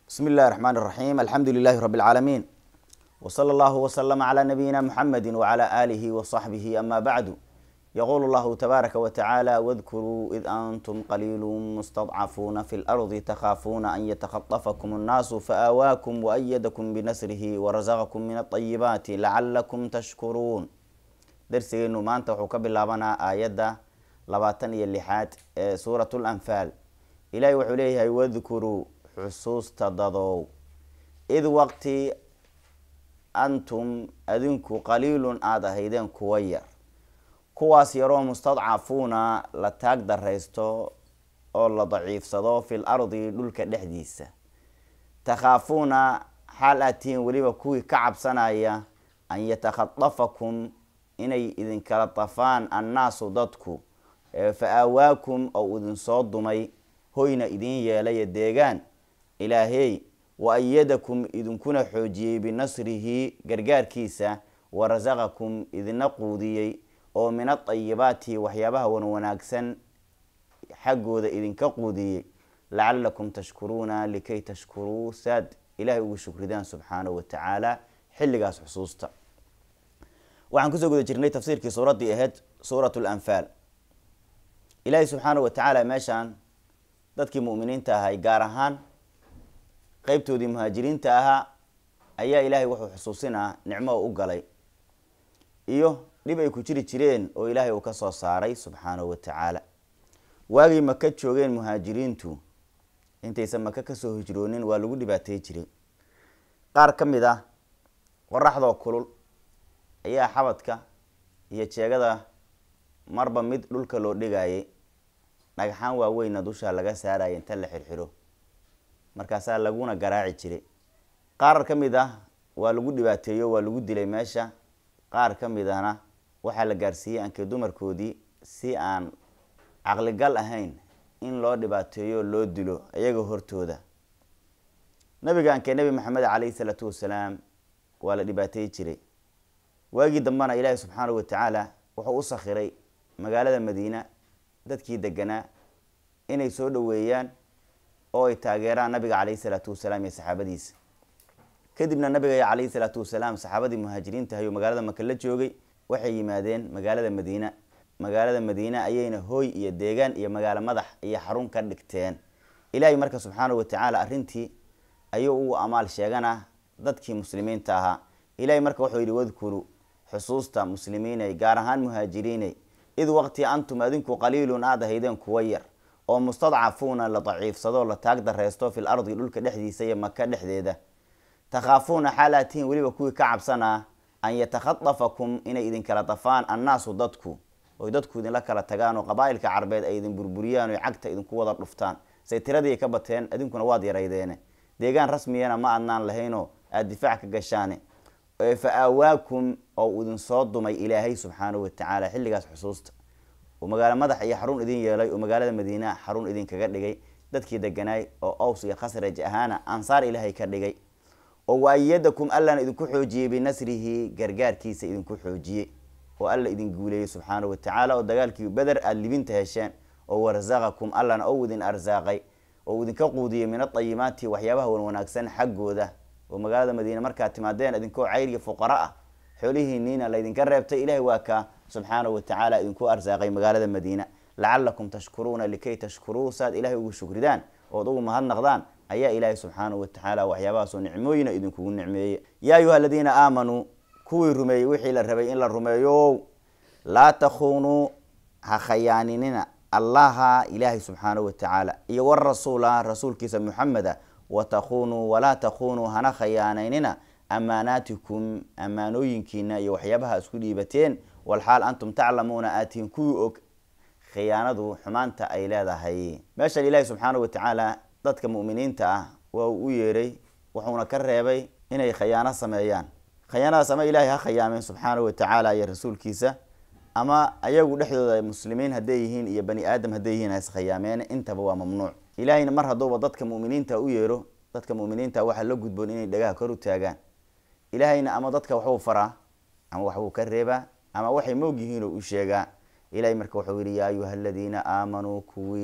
بسم الله الرحمن الرحيم الحمد لله رب العالمين وصلى الله وسلم على نبينا محمد وعلى آله وصحبه أما بعد يقول الله تبارك وتعالى واذكروا إذ أنتم قليل مستضعفون في الأرض تخافون أن يتخطفكم الناس فآواكم وأيدكم بنصره ورزقكم من الطيبات لعلكم تشكرون درسي إنه ما أنت وحكب اللابنا آيات لباتن يلحات سورة الأنفال إلهي وحليه واذكروا xusuus tadadow id waqti antum adinku qaliilun aad ahaydeen kuwa yar kuwaas yaroo mustadcafuuna la taag daraysto oo la daciifsado fil ardi dhulka dhexdiisa takhaafuuna xaal atiin weliba kuwii ka cabsanaya an yatakhatafakum inay idinkala tafaan annaasu dadku fa aawaakum oo idin soo dumay hoyna idin yeelaya deegaan إلهي وأيدكم إذن كنا حوجي بنصره غرغار كيسا ورزقكم إذن نقودي أو من الطيبات وحيابها ونواكسن حقو ذا إذن كقودي لعلكم تشكرون لكي تشكروا ساد إلهي وشكر دان سبحانه وتعالى حل قاس حصوصتا وعن كسو قد جرني تفسير كي سورة دي أهد سورة الأنفال إلهي سبحانه وتعالى ماشان ذاتك مؤمنين تاهي قارهان qaybtoodii muhaajiriinta ahaa ayaa ilaahay wuxuu xusuusinaa nicmo u galay iyo dhib ay ku jiri jireen oo ilaahay uu ka soo saaray subxaanahu wa tacaala waagii maka joogeen muhaajiriintu intaysan maka ka soo hijroonin waa lagu dhibaateey jiray qaar ka mid ah qoraxdoo kulul ayaa xabadka iyo jeegada marba mid dhulka loo dhigayay dhagxaan waaweyna dusha laga saarayay inta la xirxiro markaasaa laguna garaaci jiray qaar ka mid ah waa lagu dhibaateeyo waa lagu dilay meesha qaar ka mid ahna waxaa la gaarsiiyey ankay dumarkoodii si aan caqligal ahayn in loo dhibaateeyo loo dilo iyaga hortooda nabiga ankay nabi maxamed calayhi salaatu wasalaam waa la dhibaateey jiray waagii dambana ilaahay subxaanahu wa tacaala wuxuu u sakhiray magaalada madiina dadkii deganaa inay soo dhaweeyaan oo ay taageeraan nabiga calayhi salaatu wasalaam iyo saxaabadiisa kadibna nabiga calayhi salaatu wasalaam saxaabadii muhaajiriinta ahayo magaalada maka la joogay waxay yimaadeen magaalada madiina ayayna hooy iyo deegaan iyo magaalo madax iyo xarun ka dhigteen ilaahay marka subxaanahu wa tacaala arrintii ayuu ugu amaal sheegana dadkii muslimiinta ahaa ilaahay marka wuxuu yidhi wadkuru xusuusta muslimiinay gaar ahaan muhaajiriinay id waqti antum adinku qaliilun aad ahaydeen kuwa yar oo mustadcafuuna la daciifsado la taag dareysto fil ardi dhulka dhexdiisa iyo maka dhexdeeda takhaafuuna xaalatiin weliba kuwii ka cabsanaa an yatakhatafakum inay idinkala dafaan annaasu dadku oy dadku idinla kala tagaan oo qabaa'ilka carbeed ay idin burburiyaan oy cagta idinku wada dhuftaan say tiradii ay ka bateen idinkuna waad yaraydeene deegaan rasmiyana ma adnaan lahaynoo aada difaac ka gashaane fa aawaakum oo idin soo dumay ilaahay subxaanahu wa tacaala xilligaas xusuusta oo magaalo madax iyo xarun idin yeelay oo magaalada madiina xarun idin kaga dhigay dadkii deganaay oo aws iyo khasraj ahaana ansaar ilaahay ka dhigay oo waayadakum allana idinku xoojiyey binasrihi gargaarkiisa idinku xoojiyey oo alla idin guuleeyey subxaanahu wa tacaala oo dagaalkii beder aada libinta hesheen oo warzaqakum allana oo idin arsaaqay oo idinka quudiyey min atayimaati waxyaabaha wanaagsan xaggooda oo magaalada madiina markaad timaadeen idinkoo cayr iyo fuqara ah xoolihiiniina laydinka reebtay ilaahay waa ka subxaanahu wa tacaala idinku arsaaqay magaalada madiina lacalakum tashkuruuna likay tashkuruu saad ilaahay ugu shukridaan ood ugu mahadnaqdaan ayaa ilaahay subxaanahu wa tacaala waxyaabahaasoo nicmooyina idinkugu nicmeeyey yaa ayuha aladiina aamanuu kuwii rumeeyey wixii la rabay in la rumeeyo laa takhuunuu ha khayaaninina allaha ilaahay subxaanahu wa tacaala iyo warasuula rasuulkiisa muxameda watakhuunuu walaa takhuunuu hana khayaanaynina amaanaatikum ammaanooyinkiina iyo waxyaabaha isku dhiibateen walxaal antum taclamuuna aatiin kuwii og khiyaanadu xumaanta ay leedahay meeshan ilaahay subxaanahu wa tacaala dadka mu'miniinta ah waa uu u yeeray wuxuuna ka reebay inay khayaano sameeyaan khayaanadaas ama ilaahay ha khayaameen subxaanahu wa tacaala iyo rasuulkiisa ama ayagu dhexdooda muslimiin hadday yihiin iyo bani aadam hadday yihiin ha iskhayaameen intaba waa mamnuuc ilaahayna mar hadduuba dadka mu'miniinta u yeero dadka mu'miniinta waxaa la gudboon inay dhagaha kor u taagaan ilaahayna ama dadka waxuu faraa ama waxbuu ka reebaa ama waxay moog yihiin oo u sheegaa ilahay marka wuxuu yidhi yaa ayuha aladiina aamanuu kuwii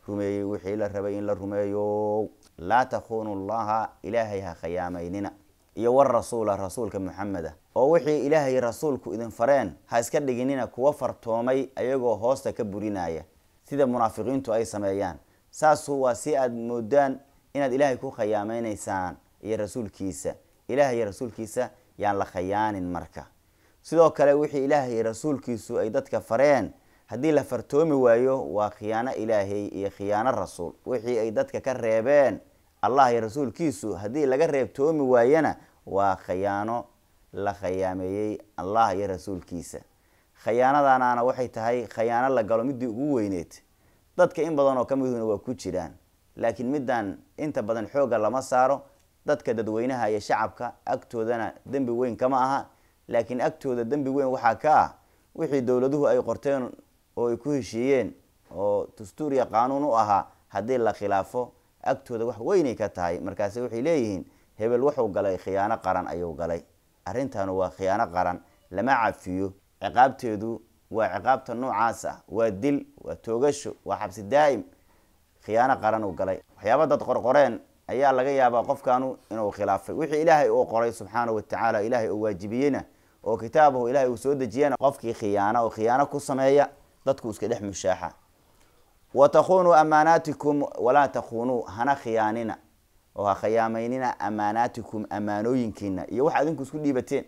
rumeeyey wixii la rabay in la rumeeyo laa takhunu allaha ilaahay ha khiyaameynina iyo war rasuula rasuulka muxameda oo wixii ilaahay rasuulku idin fareen ha iska dhiginina kuwa fartoomay ayagoo hoosta ka burinaya sida munaafiqiintu ay sameeyaan saasu waa si aad moodaan inaad ilaahay ku khiyaamaynaysaan iyo rasuulkiisa ilaahay iyo rasuulkiisa yaan la khiyaanin marka sidoo kale wixii ilaahay iyo rasuulkiisu ay dadka fareen haddii la fartoomi waayo waa khiyaano ilaahay iyo khiyaano rasuul wixii ay dadka ka reebeen allah iyo rasuulkiisu haddii laga reebtoomi waayana waa khiyaano la khiyaameeyey allah iyo rasuulkiisa khiyaanadaana waxay tahay khiyaano la galo midii ugu weyneed dadka in badan oo kamiduna waa ku jiraan laakiin midaan inta badan xooga lama saaro dadka dadweynaha iyo shacabka agtoodana dembi weyn kama aha laakiin agtooda dembi weyn waxaa ka ah wixii dowladuhu ay qorteen oo ay ku heshiiyeen oo dastuur iyo qaanuun u ahaa haddii la khilaafo agtooda wax weynay ka tahay markaasi waxay leeyihiin hebel wuxuu galay khiyaano qaran ayuu galay arrintan waa khiyaano qaran lama cafiyo ciqaabteedu waa ciqaabta noocaas ah waa dil waa toogasho waa xabsi daa'im khiyaano qaran uu galay waxyaaba dad qorqoreen ayaa laga yaabaa qofkaanu inuu khilaafay wixii ilaahay uu qoray subxaanahu watacaala ilaahay uu waajibiyeyna oo kitaabahu ilaahay uu soo dejiyana qofkii khiyaano ku sameeya dadku iska dhex mushaaxa watakhunuu amaanaatikum walaa takhunuu hana khiyaanina oo ha khiyaameynina amaanaatikum amaanooyinkiina iyo wax adinku isku dhiibateen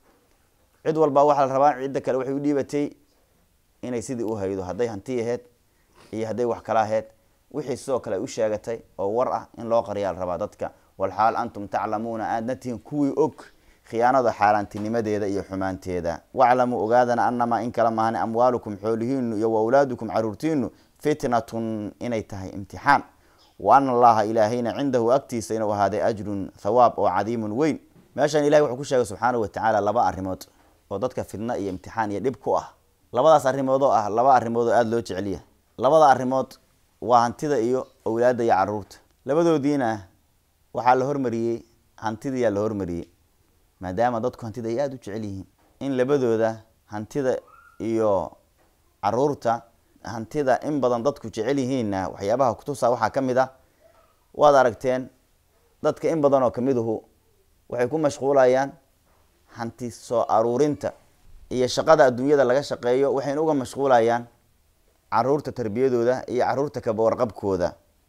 cid walba waxaa la rabaa cidda kale waxay u dhiibatay inay sidii u haydo hadday hanti aheyd iyo hadday wax kala aheyd wixii sidoo kale u sheegatay oo war ah in loo qariyaa la rabaa dadka walxaal antum taclamuuna aadna tihiin kuwii og khiyaanada xaaraantinimadeeda iyo xumaanteeda waclamuu ogaadana anamaa in kala mahane amwaalukum xoolihiinu iyo waawlaadukum caruurtiinu fitnatun inay tahay imtixaan wa ana allaha ilaahayna cindahu agtiisa inuu ahaaday ajrun thawaab oo cadiimun weyn meeshan ilahay wuxuu ku sheegay subxaanahu watacaala laba arrimood oo dadka fitna iyo imtixaan iyo dhib ku ah labadaas arrimood oo ah laba arrimood oo aada loo jeceliya labada arrimood waa hantida iyo awlaadda iyo caruurta labadoodiina waxaa la hormariyey hantidayaa la hormariyey maadaama dadku hantida ay aada u jecel yihiin in labadooda hantida iyo caruurta hantida in badan dadku jecel yihiinna waxyaabaha kutusaa waxaa ka mid ah waad aragteen dadka in badan oo kamiduhu waxay ku mashquulayaan hanti soo aruurinta iyo shaqada adduunyada laga shaqeeyo waxayna uga mashquulayaan caruurta tarbiyadooda iyo caruurta kabawarqabkooda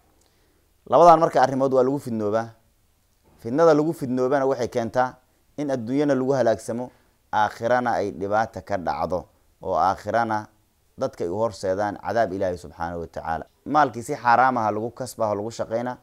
labadan marka arrimood waa lagu fidnoobaa fidnada lagu fidnoobana waxay keentaa in adduunyana lagu halaagsamo aakhirana ay dhibaata ka dhacdo oo aakhirana dadka ay u horseedaan cadaab ilaahi subxaanahu watacaala maalkii si xaaraamaha lagu kasbaha lagu shaqeyna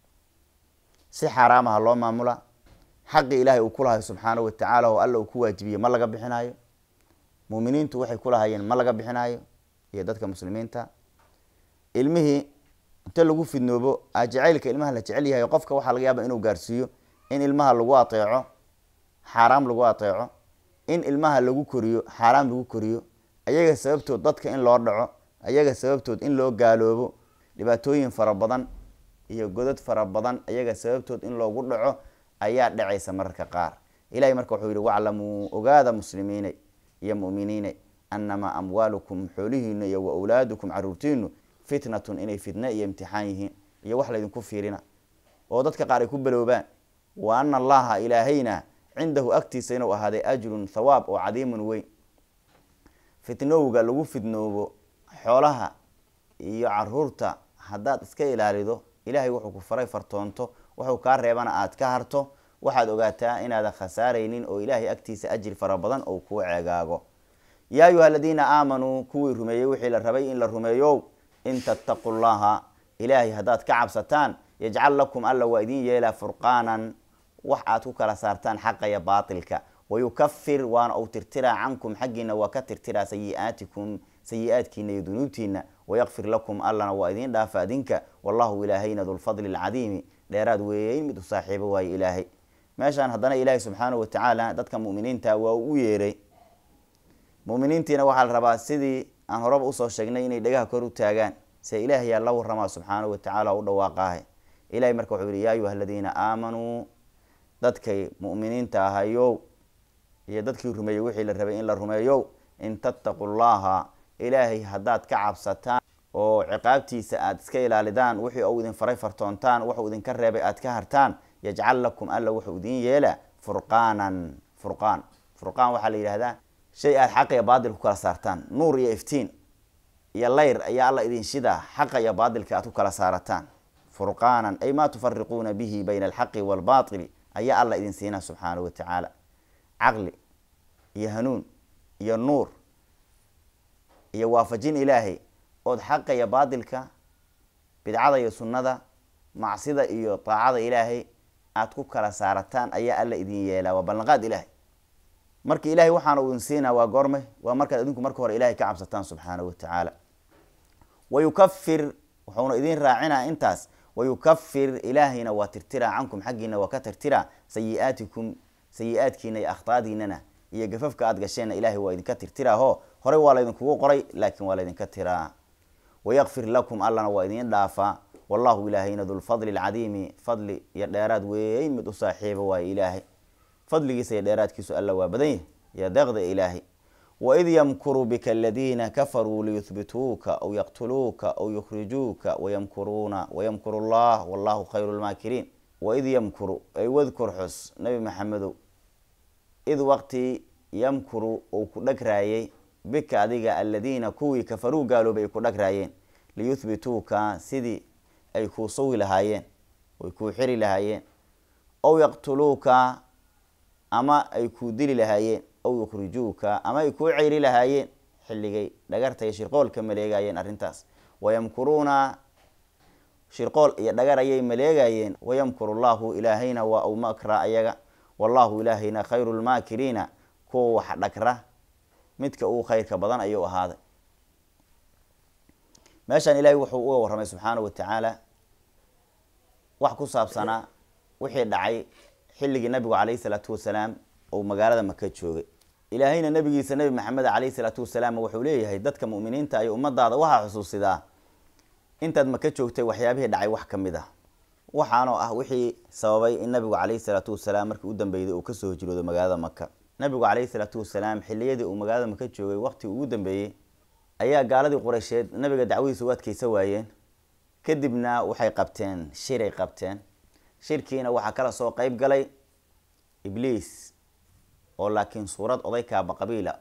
si xaaraamaha loo maamula xaqi ilaahay uu kulahayo subxaanahu watacaala oo alla uu ku waajibiye ma laga bixinayo muuminiintu waxay kulahayeen ma laga bixinayo iyo dadka muslimiinta ilmihii inta lagu fidnoobo jacaylka ilmaha la jecel yahay qofka waxaa laga yaaba inuu gaarsiiyo in ilmaha lagu ateeco xaaraam lagu ateeco in ilmaha lagu koriyo xaaraam lagu koriyo ayaga sababtood dadka in loo dhaco ayaga sababtood in loo gaaloobo dhibaatooyin fara badan iyo godad fara badan ayaga sababtood in loogu dhaco ayaa dhacaysa mararka qaar ilahay marka wuxuu yihi waclamuu ogaada muslimiinay iyo mu'miniinay anamaa amwaalukum xoolihiina iyo wa awlaadukum caruurtiinu fitnatun inay fitna iyo imtixaan yihiin iyo wax laydinku fiirina oo dadka qaar ay ku baloobaan wa ana allaha ilaahayna cindahu agtiisa inuu ahaaday ajrun thawaab oo cadiimun weyn fitnowga lagu fidnoobo xoolaha iyo caruurta haddaad iska ilaalido ilaahay wuxuu ku faray fartoonto wuxuu kaa reebana aad ka harto waxaad ogaataa inaadan khasaaraynin oo ilaahay agtiisa ajri fara badan oo kuu ceegaago yaa ayuha aladiina aamanuu kuwii rumeeyey wixii la rabay in la rumeeyo in tattaqu llaha ilaahay haddaad ka cabsataan yajcal lakum alla waa idin yeelaa furqaanan wax aad ku kala saartaan xaqa iyo baatilka wayukafir waana uu tirtiraa cankum xaggiina waa ka tirtiraa sayiaatikum sayi-aadkiina iyo dunuubtiina wayakfir lakum allana waa idin dhaafa adinka wallahu ilaahayna dulfadli lcadiimi dheeraad weeyeyn mid u saaxiibo waayo ilaahay meeshaan haddana ilaahay subxaanahu watacaala dadka mu'miniinta waa u yeeray mu'miniintiina waxaa la rabaa sidii aan horeba usoo sheegnay inay dhagaha kor u taagaan se ilaahayaa la waramaa subxaanahu watacaala u dhawaaqaahe ilahay marka wuxuu yihi yaa ayuha aladiina aamanuu dadkay mu'miniinta ahayow iyo dadkii rumeeyey wixii la rabay in la rumeeyo in tattaqu llaha ilaahay haddaad ka cabsataan oo ciqaabtiisa aad iska ilaalidaan wixii uu idin faray fartoontaan wuxuu idin ka reebay aad ka hartaan yajcal lakum alla wuxuu idin yeela furqaanan furqaan waxaa la yidhahdaa shay aad xaqa iyo baadil ku kala saartaan nuur iyo iftiin iyo layr ayaa alla idin shidaa xaqa iyo baadilka aad ku kala saarataan furqaanan ay maa tufariquuna bihi bayna alxaqi waalbaatili ayaa alla idin siinaa subxaanahu watacaala caqli iyo hanuun iyo nuur iyo waafajin ilaahay ood xaqa iyo baadilka bidcada iyo sunnada macsida iyo taacada ilaahay aad ku kala saarataan ayaa alla idin yeelaa waa ballanqaad ilaahay marka ilaahay waxaana idin siinaa waa goorme waa markaad idinku marka hore ilaahay ka cabsataan subxaanahu watacaala wayukafir wuxuuna idin raacinaa intaas wayukafir ilaahayna waa tirtiraa cankum xaggiina waa ka tirtiraa sayi-aatikum sayi-aadkiina iyo akhtaadiinana iyo gafafka aad gasheenna ilaahay waa idinka tirtiraaho horey waa laydinkugu qoray laakiin waa laydinka tiraa wayakfir lakum allana waa idin dhaafaa wallahu ilaahayna dulfadli alcadiimi fadli iyo dheeraad weyn mid u saaxiiba waaye ilaahay fadligiisa iyo dheeraadkiisu alla waa badan yahy iyo deeqda ilaahay waid yamkuru bika aladiina kafaruu liyuhbituuka aw yaqtuluuka aw yukhrijuuka wayamkuruuna wayamkuru llah wallahu khayru lmaakiriin waid yamkuru ay wadkur xus nabi maxamedow id waqti yamkuru uu ku dhagraayay bika adiga aladiina kuwii kafaruu gaaloobay ay ku dhagraayeen liyuhbituuka sidii ay kuu sawi lahaayeen way kuu xiri lahaayeen aw yaqtuluuka ama ay kuu dili lahaayeen aw yukhrijuuka ama ay kuu ceyri lahaayeen xilligay dhagarta iyo shirqool ka maleegayeen arrintaas wayamkuruuna shirqool iyo dhagar ayay maleegayeen wayamkuru llahu ilaahayna waa u makra ayaga wallahu ilaahayna khayru lmaakiriina kuwa wax dhagra midka uu khayrka badan ayuu ahaaday meeshaan ilaahay wuxuu uga warramay subxaanahu watacaala wax ku saabsanaa wixii dhacay xilligii nabigu calayhi salaatu wasalaam oo magaalada maka joogay ilaahayna nabigiisa nabi maxamed calayhi salaatu wasalaam wuxuu leeyahay dadka mu'miniinta iyo ummadaada waxaa xusuusidaa intaad maka joogtay waxyaabihii dhacay wax ka mid ah waxaanoo ah wixii sababay in nabigu calayhi salaatu wasalaam markii u dambeeyday uu kasoo hijroodo magaalada maka nabigu calayhi salaatu wasalaam xilliyadii uu magaalada maka joogay waqti ugu dambeeyey ayaa gaaladii qureysheed nabiga dacwadiisa u adkaysa waayeen kadibna waxay qabteen shiray qabteen shirkiina waxaa kala soo qeyb galay ibliis oo laakiin suurad oday kaaba qabiila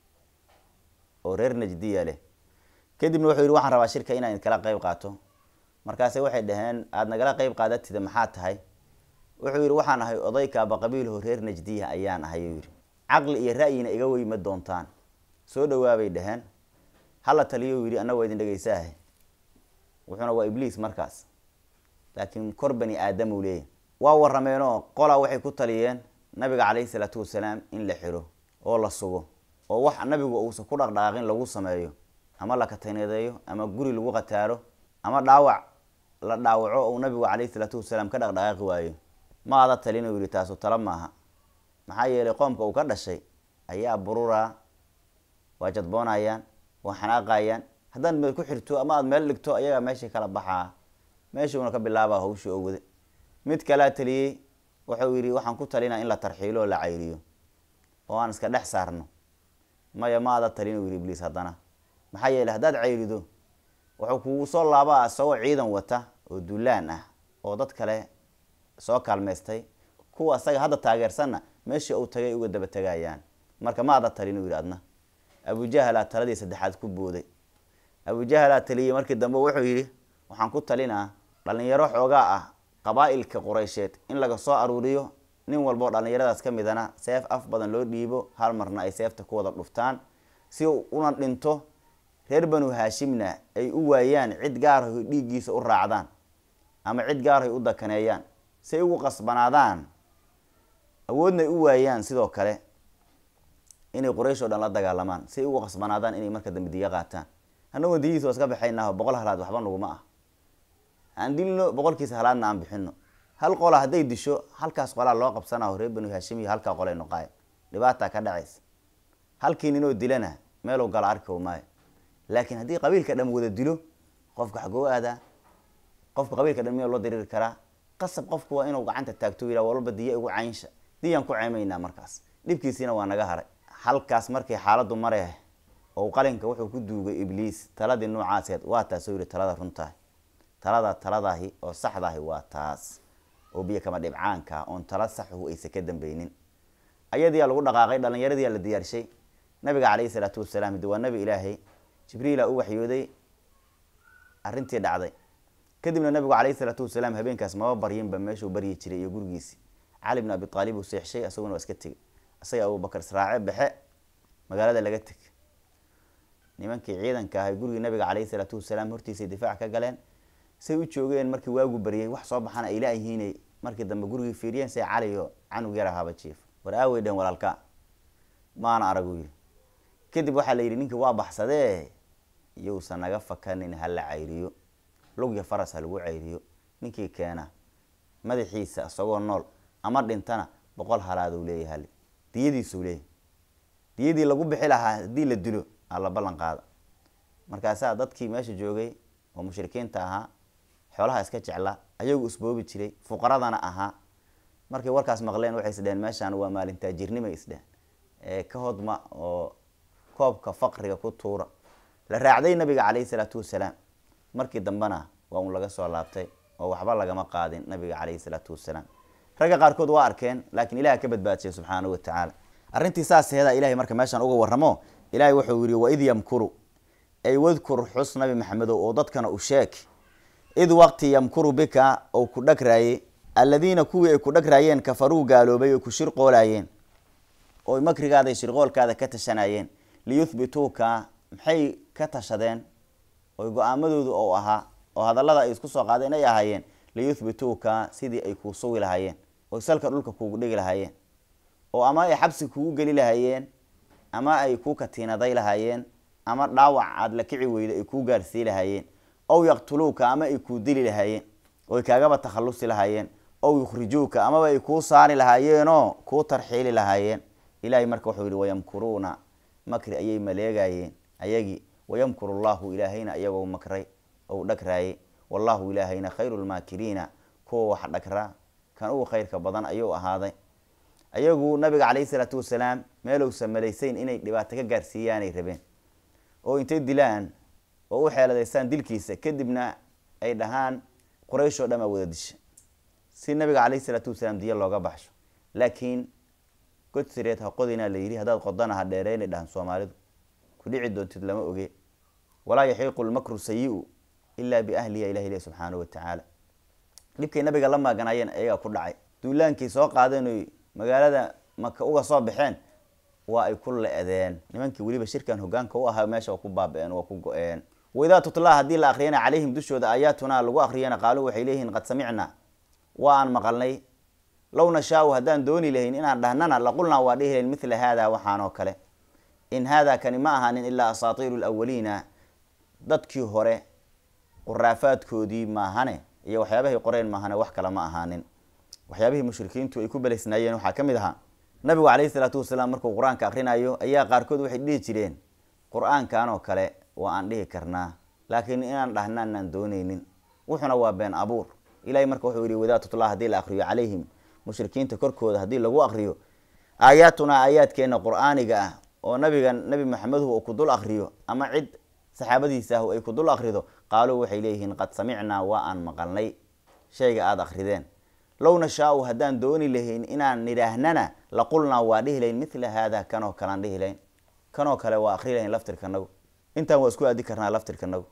oo reer najdiya leh kadibna wuxuu yidhi waxaan rabaa shirka inaan idinkala qeyb qaato markaase waxay dhaheen aada nagala qeyb qaadatida maxaa tahay wuxuu yidhi waxaan ahay oday kaaba qabiil oo reer najdiya ayaan ahay uu yidhi caqli iyo ra'yina iga weyma doontaan soo dhawaabay dhaheen hala taliyo uu yidhi anna waa idin dhegeysaah wuxuuna waa ibliis markaas laakiin kor bani aadam uu leeyahy waa warrameenoo qolaa waxay ku taliyeen nabiga calayhi salaatu wasalaam in la xiro oo la sugo oo wax nabigu uusan ku dhaqdhaqaaqin lagu sameeyo ama la kataynadeeyo ama guri lagu qataaro ama dhaawac la dhaawaco uu nabigu calayhi salaatu wasalaam ka dhaqdhaqaaqi waayo ma ada talin uu yidhi taasu tala maaha maxaa yeelay qoomka uu ka dhashay ayaa bururaa waa jadboonayaan waa xanaaqayaan haddaad meel ku xirto ama aada meel dhigto ayagaa meeshii kala baxaa meeshuuna ka bilaabaa hawshii oo wade mid kalaa taliyey wuxuu yidhi waxaan ku talinaa in la tarxiilo oo la cayriyo oo aan iska dhex saarno maya ma ada talin uu yidhi ibliis haddana maxaa yeeley haddaad cayrido wuxuu kugu soo laabaa isagoo ciidan wata oo dulaan ah oo dad kale soo kaalmaystay kuwa asaga hadda taageersanna meeshii uu tagay uga daba tegayaan marka ma ada talin uu yidhi adna abujahalaa taladii saddexaad ku booday abujahalaa taliyey markii dambe wuxuu yidhi waxaan ku talinaa dhalinyaro xoogaa ah qabaa'ilka qureysheed in laga soo aruuriyo nin walboo dhallinyaradaas ka midana seef af badan loo dhiibo hal marna ay seefta ku wada dhuftaan si una dhinto reer banu haashimna ay u waayaan cid gaarhay dhiiggiisa u raacdaan ama cid gaarhay u dakaneeyaan si ay ugu qasbanaadaan awoodna ay u waayaan sidoo kale inay quraysh oo dhan la dagaalamaan si ay ugu qasbanaadaan inay marka dambe diya qaataan annagoo diyihiisa waa iska baxaynaaho 100 halaad waxba naguma ah aan dilno 100kiisa halaadna aan bixino hal qola hadday disho halkaas qolaa loo qabsanaa reer banu haashim iyo halka qolay noqay dhibaata ka dhacaysa halkii ninoo dilana meel uu gal arko maayo laakiin haddii qabiilka dhan wada dilo qofka xagoo aada qofka qabiilka dhan meel loo diriir karaa qasab qofku waa inuu gacanta taagto ila walba diya ugu caynsha diyan ku ceemayna markaas dhibkiisina waa naga haray halkaas markii xaaladdu maray oo qalinka wuxuu ku duugay ibliis taladii noocaased waa taas oo talada runta taladahi oo saxdahi waa taas oo biyo kama dhibcaanka oo tala sax ah ay ka dambeeynin ayadii lagu dhaqaaqay dhalinyaradii la diyaarshay nabiga kaleey salaatu wasalaam waa nabi ilaahay jibriil uu waxyooday arintii dhacday kadibna nabigu kaleey salaatu wasalaam habeenkaas ma baryinba meeshuu baryi jiray iyo gurigiisa Ali ibn Abi Talib uu seexshay asaguna iska tagay asaga Abu Bakar Israaci baxe magaalada laga tag nimankii ciidanka ah guriga nabiga kaleey salaatu wasalaam hortiisa difaac ka galeen say u joogeen markii waagu bariyay wax soo baxana ilaahiinay markii dambe guriga fiiriyeen say cali iyo canug yar ahaba jiif waraaway dhan walaalka maana aragu kadib waxa la yiri ninka waa baxsadee iyo sanaga fakanin hal cayriyo lug ya faras lagu cayriyo ninkii keena madaxiisa asagoo nool ama dhintana 100 halaad uu leeyahay diyadiisu leeyahay diyadii lagu bixi lahaa hadii la dilo alla ballan qaada markaas dadkii meesha joogay oo mushrikiinta ahaa xoolaha iska jecla ayagu isboobi jiray fuqaradana ahaa markay warkaas maqleen waxay isdeen meeshan waa maalinta jirnimo isdeen ka hodma oo koobka faqriga ku tuura la raacday nabiga kaleey salaatu wasalaam markii dambana waa uu laga soo laabtay oo waxba laga ma qaadin nabiga kaleey salaatu wasalaam raga qaarkood waa arkeen laakiin ilaahay ka badbaadiyay subhanahu wa ta'ala arintii saaseeda ilaahay marka meeshan uga warramo ilaahay wuxuu yiri wa id yamkuru ay wadkur xus nabi maxamed oo dadkana u sheeg id waqti yamkuru bika oo ku dhagraayay alladina kuwi ay ku dhagraayeen kafaru gaaloobay oo ku shirqoolayeen oo makrigaada shirqoolkaada ka tashanayeen liyuthbituka maxay ka tashadeen oo go'aamadoodu oo ahaa oo hadallada ay isku soo qaadeen ay ahaayeen liyuthbituka sidii ay ku soo wilaayeen oo salka dhulka kuugu dhigi lahaayeen oo ama ay xabsi kuugu gali lahaayeen ama ay ku katiinaday lahaayeen ama dhaawac aad la kici weyday ay ku gaarsiin lahaayeen oo yaqtuluuka ama ay ku dili lahaayeen oo kaagaba takhalusi lahaayeen oo yukhrijuuka ama ay ku saari lahaayeen oo ku tarxiili lahaayeen ilaahay marka wuxuu yiri wayamkuruuna makri ayay maleegayeen ayagi wayamkurullahu ilaahayna ayagoo makray oo dhagraayay wallahu ilaahayna khayrul maakiriina ko wax dhagra kan uu khayrka badan ayuu ahaaday ayagu nabiga kaleey salaatu wasalaam meelow sameeyeen inay dhibaato ka gaarsiiyaan ay rabeen oo intay dilaan oo u xeeladaysan dilkiisa kadibna ay dhahaan quraysh oo dhama wada dishay si nabiga kaleey salaatu wasalaam diya looga baxsho laakiin god sireed ha qodina la yiri hadaad qodana ha dheereeyay dhahan Soomaalidu ku dhici doontid lama oge wala yahiqul makru sayyi illa bi ahlihi ilahi subhanahu wa ta'ala dibkay nabiga la maaganayeen ayaga ku dhacay duulaankii soo qaadeen magaalada Makka uga soo baxeen waa ay ku leedeen nimankii waliba shirkan hogaanka u ahaa meesha ku baabeen oo ku go'een wada tutla hadii la akhriyana calayhim dushooda ayatuna lagu akhriyana qaalu waxay leeyihiin qad samicna wa an maqalnay law nashaa hadaan dooni lahayn inaan dhahnana la qulna waa dhiheen mithla hada waxaano kale in hada kan ma ahanin illa asatirul awwalina dadkii hore quraafaadkoodii ma ahane iyo waxyaabahay qoreen ma ahane wax kale ma ahaanin waxyaabihii mushrikiintu ay ku baleysnaayeen waxa kamid ahaa nabigu kaleey salaatu wasalaam markuu quraanka akhrinayo ayaa qaarkood waxay dhihi jireen quraankan oo kale waa aan dhihi karnaa laakiin inaan dhahnaan dooneynin wuxuna waa been abuur ilaahay marka wuxuu yiri wadaatu tullah hadii la akhriyo calayhim mushrikiinta korkooda hadii lagu akhriyo aayatuna aayadkeena quraaniga ah oo nabi maxamed uu ku dul akhriyo ama cid saxaabadiisa ay ku dul akhrido qaalu waxay leeyihiin qad samicna wa an maqalnay shayga aad akhrideen law nashaa hadaan dooni lahayn inaan niraahnana la qulna waa dhihilayn mithla hada kanoo kalan dhihilayn kanoo kale waa akhrilayn laftirkanagu intaan waa isku aadi karnaa laftirkanagu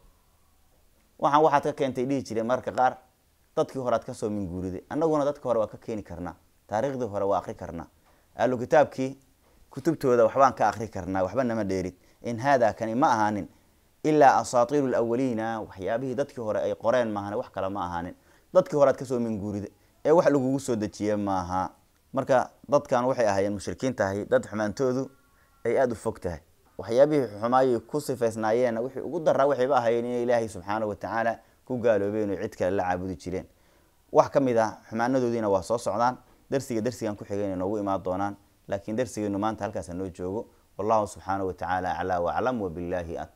waxaad ka keentay dhihi jireen marka qaar dadkii hore aad ka soo min guuriday annaguna dadka hore waa ka keeni karnaa taariikhdii hore waa akhri karnaa ahlu kitaabkii kutubtooda waxbaan ka akhri karnaa waxba nama dheerid in hada kani ma ahaanin illa asatirul awwalina waxyaabihii dadkii hore ay qoreen maahan wax kale ma ahaanin dadkii hore aad ka soo min guuriday ee wax lagu soo dajiyay maaha marka dadkan waxay ahaayeen mushrikiin tahay dad xumaantoodu ay aad u fog tahay waxyaabihii xumaayay ku sifaysnaayeen wixii ugu daraa waxay ba ahaayeen in Ilaahay subhanahu wa ta'ala ku gaaloobeen oo cid kale la caabudi jireen wax kamid ah xumaanadoodiina waa soo socdaan darsigan ku xigeen inoo imaan doonaan laakiin darsigeenu maanta halkaas noo joogo wallahu subhanahu wa ta'ala a'la wa a'lam wa billahi